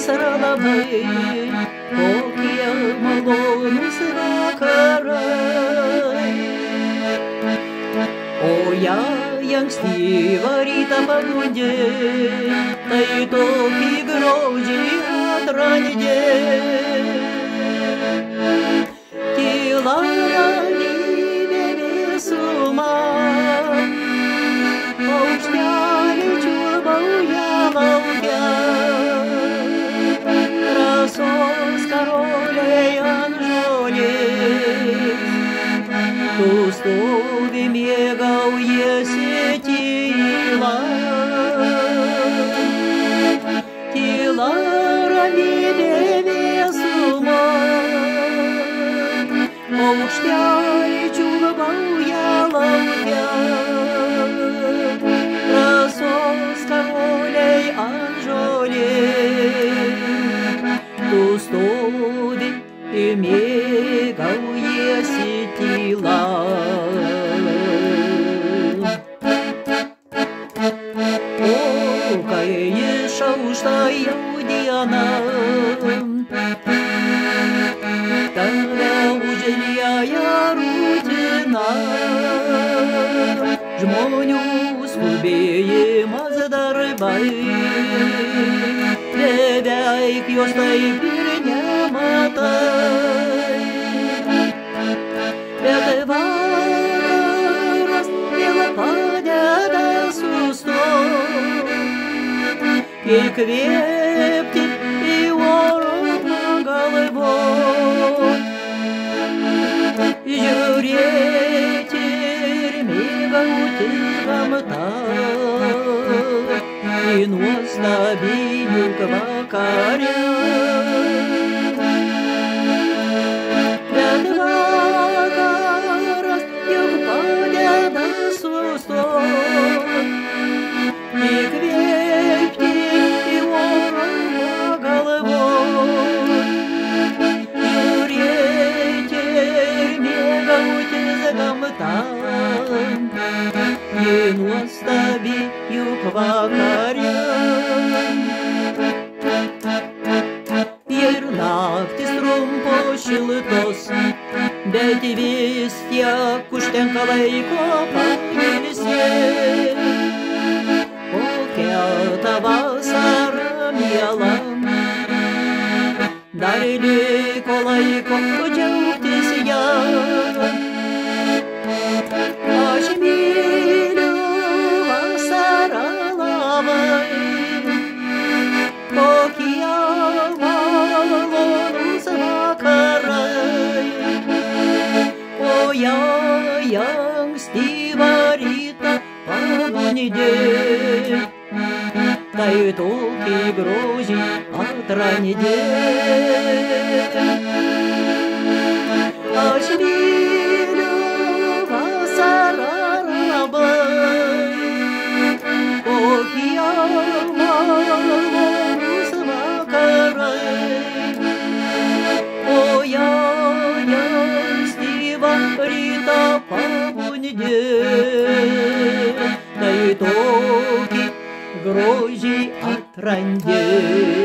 labai, kokie malonūs vakarai. O jei ankstyvą rytą pabudė, tai tokį grožį atrandė. Tyla ramybė visuma, paukšteliai čiulbauja lauke. Rasos karoliai ant žolės, tu stovi mėgaujasi tyla. Tyla ramybė visuma, paukšteliai čiulbauja lauke. Rasos karoliai ant žolės, tu stovi ir mėgaujasi tyla. O kai išaušta jau diena, tave užlieja rutina. Žmonių skubėjimas darbai, beveik jos taip ir nematai. Bet vakaras vėl padeda sustoti, įkvėpti į orą pagalvoti, žiūrėti ir mėgauti gamtą, į nuostabį juk vakarę. Bet vakaras juk padeda sustoti, įkvėpti į orą pagalvoti, žiūrėti ir mėgautis gamta, į nuostabį juk vakarę. Ir naktis trumpos šiltos, bet vis tiek užtenka laiko pailsėti. Kokia ta vasara miela, dar liko laiko džiaugtis ją. Aš myliu vasarą labai, kokie malonūs vakarai. O jei ankstyvą rytą pabudė, tai tokį grožį atrandė. Aš myliu vasarą labai, kokie malonūs vakarai. O jei ankstyvą rytą pabudė, tai tokį grožį atrandė.